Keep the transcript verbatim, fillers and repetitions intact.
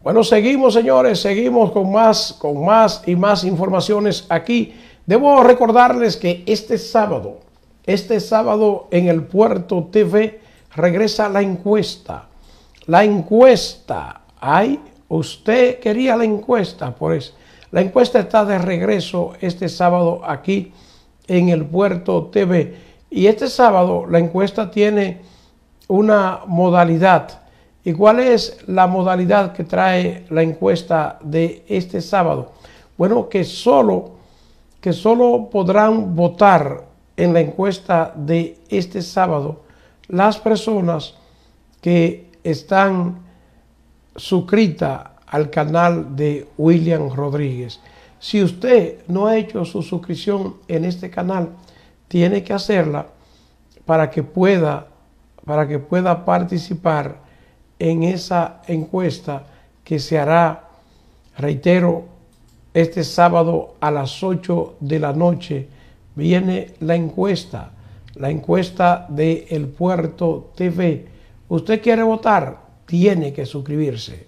Bueno, seguimos, señores, seguimos con más, con más y más informaciones aquí. Debo recordarles que este sábado, este sábado en el Puerto T V regresa la encuesta. La encuesta, ay, usted quería la encuesta, pues la encuesta está de regreso este sábado aquí en el Puerto T V. Y este sábado la encuesta tiene una modalidad. ¿Y cuál es la modalidad que trae la encuesta de este sábado? Bueno, que solo, que solo podrán votar en la encuesta de este sábado las personas que están suscritas al canal de William Rodríguez. Si usted no ha hecho su suscripción en este canal, tiene que hacerla para que pueda, para que pueda participar en esa encuesta que se hará, reitero, este sábado a las ocho de la noche. Viene la encuesta, la encuesta de El Puerto T V. ¿Usted quiere votar? Tiene que suscribirse.